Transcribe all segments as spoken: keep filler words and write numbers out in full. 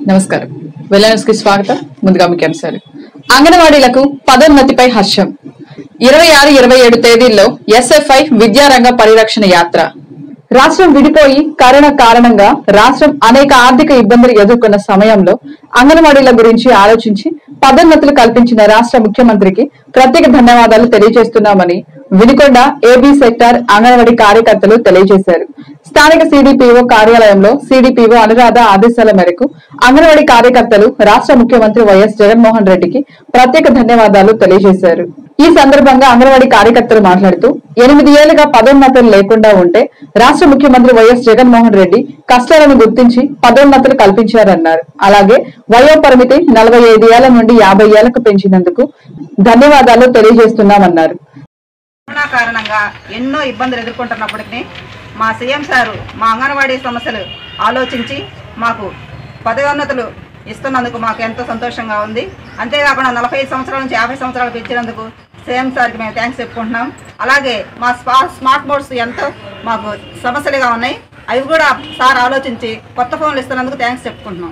నమస్కారం వెల్లనెస్ కి స్వాగతం ముందుగా ముఖ్యాంశాలు అంగన్వాడీలకు పదోన్నతిపై హర్షం ఇరవై ఆరు ఇరవై ఏడు తేదీల్లో ఎస్ఎఫ్ఐ విద్యారంగ పరిరక్షణ యాత్ర రాష్ట్రం విడిపోయి కరోనా కారణంగా రాష్ట్రం అనేక ఆర్థిక ఇబ్బందులు ఎదుర్కొన్న సమయంలో అంగన్వాడీల గురించి ఆలోచించి పదోన్నతులు కల్పించిన రాష్ట్ర ముఖ్యమంత్రికి ప్రత్యేక ధన్యవాదాలు తెలియజేస్తున్నామని వినుకొండ ఏబీ సెక్టార్ అంగన్వాడీ కార్యకర్తలు తెలియజేశారు. స్థానిక సిడిపిఓ కార్యాలయంలో సిడిపిఓ అనురాధ ఆదేశాల మేరకు అంగన్వాడీ కార్యకర్తలు రాష్ట్ర ముఖ్యమంత్రి వైఎస్ జగన్మోహన్ రెడ్డికి ప్రత్యేక ధన్యవాదాలు తెలియజేశారు. ఈ సందర్భంగా అంగన్వాడీ కార్యకర్తలు మాట్లాడుతూ ఎనిమిది ఏళ్లుగా పదోన్నతులు లేకుండా ఉంటే రాష్ట్ర ముఖ్యమంత్రి వైఎస్ జగన్మోహన్ రెడ్డి కష్టాలను గుర్తించి పదోన్నతులు కల్పించారన్నారు. అలాగే వయో పరిమితి నలభై ఐదు ఏళ్ల నుండి యాభై ఏళ్లకు పెంచినందుకు ధన్యవాదాలు తెలియజేస్తున్నామన్నారు. కరోనా కారణంగా ఎన్నో ఇబ్బందులు ఎదుర్కొంటున్నప్పటికీ మా సీఎం సారు మా అంగన్వాడీ సమస్యలు ఆలోచించి మాకు పదోన్నతులు ఇస్తున్నందుకు మాకు ఎంతో సంతోషంగా ఉంది. అంతేకాకుండా నలభై ఐదు సంవత్సరాల నుంచి యాభై సంవత్సరాలు పెంచినందుకు సీఎం సార్కి మేము థ్యాంక్స్ చెప్పుకుంటున్నాం. అలాగే మా స్పా స్మార్ట్ బోర్డ్స్ ఎంతో మాకు సమస్యలుగా ఉన్నాయి, అవి కూడా సార్ ఆలోచించి కొత్త ఫోన్లు ఇస్తున్నందుకు థ్యాంక్స్ చెప్పుకుంటున్నాం.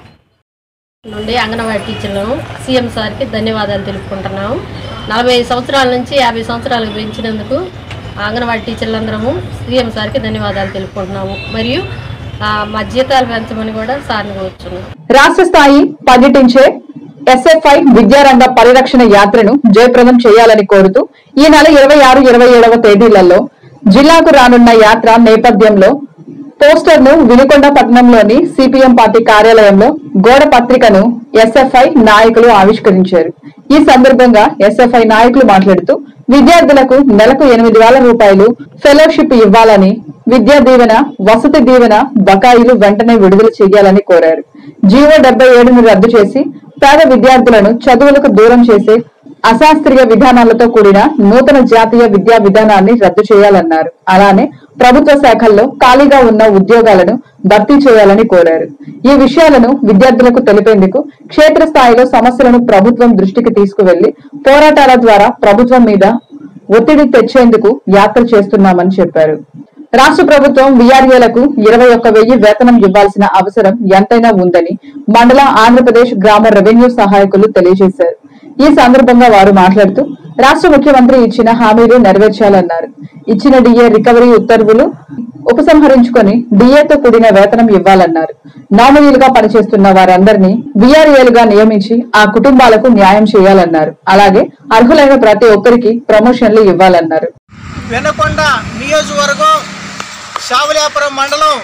నుండి అంగన్వాడీ టీచర్లను సీఎం సార్కి ధన్యవాదాలు తెలుపుకుంటున్నాము. నలభై ఐదు సంవత్సరాల నుంచి యాభై సంవత్సరాలకు పెంచినందుకు అంగన్వాడీ టీచర్లందరము సీఎం సార్కి ధన్యవాదాలు తెలుపుకుంటున్నాము. మరియు మా జీతాలు పెంచమని కూడా సార్ని కోరుచున్నాం. రాష్ట్ర స్థాయి పర్యటించే ఎస్ఎఫ్ఐ విద్యారంగ పరిరక్షణ యాత్రను జయప్రదం చేయాలని కోరుతూ ఈ నెల ఇరవై ఆరు ఇరవై ఏడవ తేదీలలో జిల్లాకు రానున్న యాత్ర నేపథ్యంలో పోస్టర్ ను వినుకొండ పట్టణంలోని సిపిఎం పార్టీ కార్యాలయంలో గోడ పత్రికను ఎస్ఎఫ్ఐ నాయకులు ఆవిష్కరించారు. ఈ సందర్భంగా ఎస్ఎఫ్ఐ నాయకులు మాట్లాడుతూ విద్యార్థులకు నెలకు ఎనిమిది వేల రూపాయలు ఫెలోషిప్ ఇవ్వాలని, విద్యా దీవెన, వసతి దీవెన బకాయిలు వెంటనే విడుదల చేయాలని కోరారు. జీవో డెబ్బై ఏడును రద్దు చేసి పేద విద్యార్థులను చదువులకు దూరం చేసే అశాస్త్రీయ విధానాలతో కూడిన నూతన జాతీయ విద్యా విధానాన్ని రద్దు చేయాలన్నారు. అలానే ప్రభుత్వ శాఖల్లో ఖాళీగా ఉన్న ఉద్యోగాలను భర్తీ చేయాలని కోరారు. ఈ విషయాలను విద్యార్థులకు తెలిపేందుకు క్షేత్రస్థాయిలో సమస్యలను ప్రభుత్వం దృష్టికి తీసుకువెళ్లి పోరాటాల ద్వారా ప్రభుత్వం మీద ఒత్తిడి తెచ్చేందుకు యాత్ర చేస్తున్నామని చెప్పారు. రాష్ట్ర ప్రభుత్వం వీఆర్ఏలకు ఇరవై ఒక్క వెయ్యి వేతనం ఇవ్వాల్సిన అవసరం ఎంతైనా ఉందని మండల ఆంధ్రప్రదేశ్ గ్రామ రెవెన్యూ సహాయకులు తెలియజేశారు. ఈ సందర్భంగా వారు మాట్లాడుతూ రాష్ట్ర ముఖ్యమంత్రి ఇచ్చిన హామీలు నెరవేర్చాలన్నారు. ఇచ్చిన డిఏ రికవరీ ఉత్తర్వులు ఉపసంహరించుకొని డిఏతో కూడిన వేతనం ఇవ్వాలన్నారు. నామినీలుగా పనిచేస్తున్న వారందరినీ వీఆర్ఏలుగా నియమించి ఆ కుటుంబాలకు న్యాయం చేయాలన్నారు. అలాగే అర్హులైన ప్రతి ఒక్కరికి ప్రమోషన్లు ఇవ్వాలన్నారు. వినుకొండ నియోజకవర్గం శావలియాపురం మండలం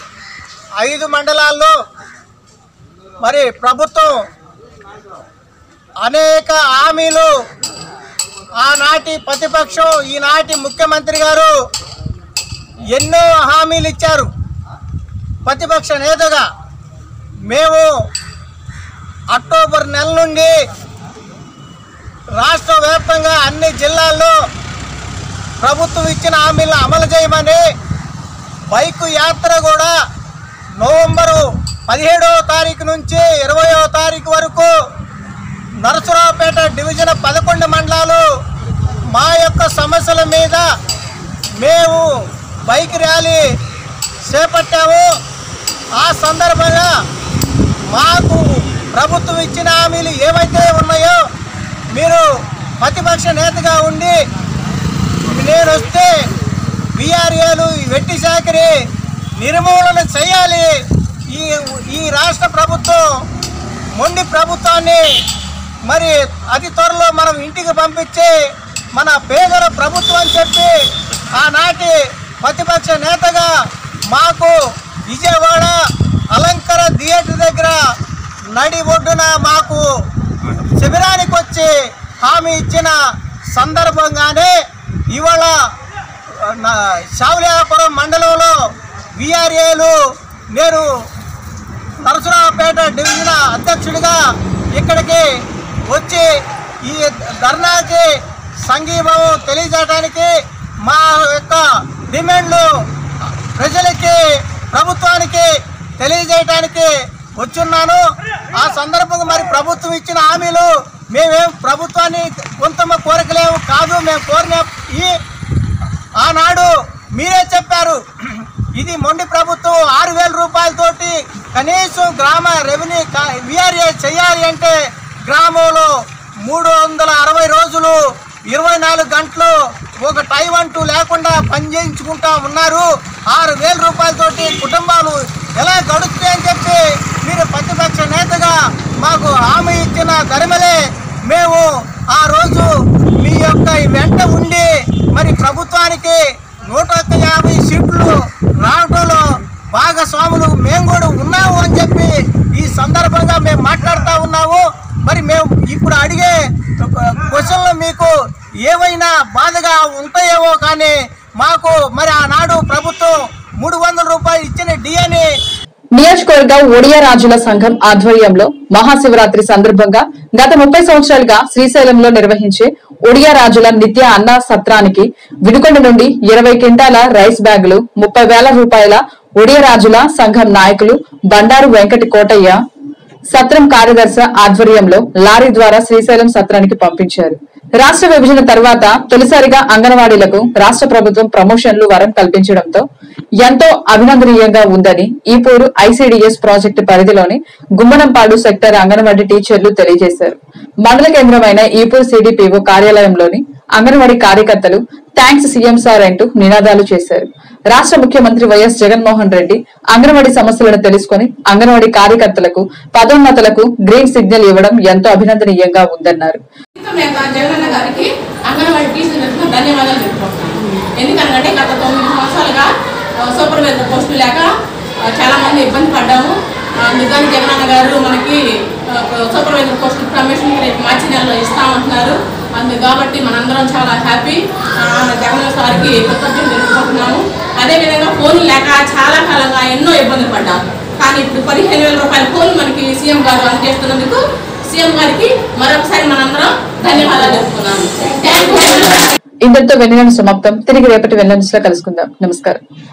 ఐదు మండలాల్లో మరి ప్రభుత్వం అనేక హామీలు ఆనాటి ప్రతిపక్షం ఈనాటి ముఖ్యమంత్రి గారు ఎన్నో హామీలు ఇచ్చారు. ప్రతిపక్ష నేతగా మేము అక్టోబర్ నెల నుండి రాష్ట్ర వ్యాప్తంగా అన్ని జిల్లాల్లో ప్రభుత్వం ఇచ్చిన హామీలను అమలు చేయమని బైక్ యాత్ర కూడా నవంబరు పదిహేడవ తారీఖు నుంచి ఇరవయో తారీఖు వరకు నరసరావుపేట డివిజన్ పదకొండు మండలాలు మా యొక్క సమస్యల మీద మేము బైక్ ర్యాలీ చేపట్టాము. ఆ సందర్భంగా మాకు ప్రభుత్వం ఇచ్చిన హామీలు ఏవైతే ఉన్నాయో మీరు ప్రతిపక్ష నేతగా ఉండి నేను వస్తే వీఆర్ఏలు వెట్టి చాకరీ నిర్మూలన చేయాలి, ఈ ఈ రాష్ట్ర ప్రభుత్వం మొండి ప్రభుత్వాన్ని మరి అతి త్వరలో మనం ఇంటికి పంపించి మన పేదల ప్రభుత్వం అని చెప్పి ఆనాటి ప్రతిపక్ష నేతగా మాకు విజయవాడ అలంకర థియేటర్ దగ్గర నడి ఒడ్డున మాకు శిబిరానికి వచ్చి హామీ ఇచ్చిన సందర్భంగానే ఇవాళ శావలియాపురం మండలంలో వీఆర్ఏలు నేను నరసరావుపేట డివిజన్ అధ్యక్షుడిగా ఇక్కడికి వచ్చి ఈ ధర్నాకి సంఘీభావం తెలియజేయడానికి మా యొక్క డిమాండ్లు ప్రజలకి ప్రభుత్వానికి తెలియజేయడానికి వచ్చున్నాను. ఆ సందర్భంగా మరి ప్రభుత్వం ఇచ్చిన హామీలు మేమేం ప్రభుత్వాన్ని కొంతమ కోరికలేము కాదు, మేము కోరిన ఈ ఆనాడు మీరే చెప్పారు ఇది మొండి ప్రభుత్వం ఆరు వేల రూపాయలతోటి కనీసం గ్రామ రెవెన్యూ విఆర్ఏ చేయాలి అంటే గ్రామంలో మూడు వందల అరవై రోజులు ఇరవై నాలుగు గంటలు ఒక టైం అంటూ లేకుండా పనిచేయించుకుంటా ఉన్నారు. ఆరు వేల రూపాయలతోటి కుటుంబాలు ఎలా గడుస్తాయని చెప్పి మీరు ప్రతిపక్ష నేతగా మాకు హామీ ఇచ్చిన ధర్మలే మేము ఆ రోజు మీ యొక్క వెంట ఉండి మరి ప్రభుత్వానికి నూట ఒక్క యాభై సీట్లు రావడంలో భాగస్వాములు మేము కూడా ఉన్నాము అని చెప్పి ఈ సందర్భంగా మేము మాట్లాడుతూ ఉన్నాము. మరి మేము ఇప్పుడు అడిగే క్వశ్చన్లు మీకు ఏవైనా బాధగా ఉంటాయేమో కానీ మాకు మరి ఆనాడు ప్రభుత్వం మూడు వందల రూపాయలు ఇచ్చిన డిఎని నియోజకవర్గ ఒడియా రాజుల సంఘం ఆధ్వర్యంలో మహాశివరాత్రి సందర్భంగా గత ముప్పై సంవత్సరాలుగా శ్రీశైలంలో నిర్వహించే ఒడియా రాజుల నిత్య అన్న సత్రానికి వినుకొండ నుండి ఇరవై క్వింటాల రైస్ బ్యాగులు, ముప్పై వేల రూపాయల ఒడియా రాజుల సంఘం నాయకులు బండారు వెంకటి కోటయ్య సత్రం కార్యదర్శి ఆధ్వర్యంలో లారీ ద్వారా శ్రీశైలం సత్రానికి పంపించారు. రాష్ట్ర విభజన తర్వాత తొలిసారిగా అంగన్వాడీలకు రాష్ట్ర ప్రభుత్వం ప్రమోషన్లు వరం కల్పించడంతో ఎంతో అభినందనీయంగా ఉందని ఈపూరు ఐసీడీఎస్ ప్రాజెక్టు పరిధిలోని గుమ్మనంపాడు సెక్టర్ అంగన్వాడీ టీచర్లు తెలియజేశారు. మండల కేంద్రమైన ఈపూరు సిడిపిఓ కార్యాలయంలోని అంగన్వాడీ కార్యకర్తలు థ్యాంక్స్ సీఎం సార్ అంటూ నినాదాలు చేశారు. రాష్ట్ర ముఖ్యమంత్రి వైఎస్ జగన్మోహన్ రెడ్డి అంగన్వాడీ సమస్యలను తెలుసుకుని అంగన్వాడీ కార్యకర్తలకు పదోన్నతులకు గ్రీన్ సిగ్నల్ ఇవ్వడం ఎంతో అభినందనీయంగా ఉందన్నారు. జగనన్న గారికి అంగన్వాడీ టీచర్లకు ధన్యవాదాలు చెప్పుకుంటున్నాను. ఎందుకంటే గత తొమ్మిది సంవత్సరాలుగా సూపర్వైజర్ పోస్టు లేక చాలా మంది ఇబ్బంది పడ్డాము. నిజానికి జగనన్న గారు మనకి సూపర్వైజర్ పోస్టు ప్రమోషన్ రేపు మార్చి నెలలో ఇస్తామంటున్నారు. అందు కాబట్టి మనందరం చాలా హ్యాపీ. జగనన్న సార్కి కృతజ్ఞతలు తెలుపుకుంటున్నాము. అదేవిధంగా ఫోన్లు లేక చాలా కాలంగా ఎన్నో ఇబ్బందులు పడ్డాము. కానీ ఇప్పుడు పదిహేను వేల రూపాయల ఫోన్ మనకి సీఎం గారు అందజేస్తున్నందుకు సీఎం గారికి మరొకసారి మనందరం ధన్యవాదాలు చెప్పుకున్నాము. ఇంతటితో వెన్నెలను సమాప్తం. తిరిగి రేపటి వెన్నెల లో కలుసుకుందాం. నమస్కారం.